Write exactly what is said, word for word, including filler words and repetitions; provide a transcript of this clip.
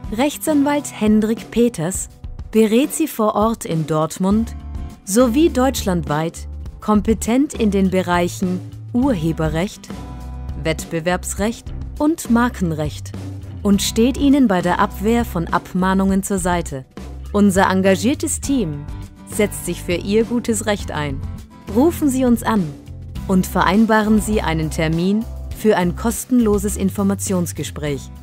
Rechtsanwalt Hendrik Peters berät Sie vor Ort in Dortmund sowie deutschlandweit kompetent in den Bereichen Urheberrecht, Wettbewerbsrecht und Markenrecht und steht Ihnen bei der Abwehr von Abmahnungen zur Seite. Unser engagiertes Team setzt sich für Ihr gutes Recht ein. Rufen Sie uns an und vereinbaren Sie einen Termin für ein kostenloses Informationsgespräch.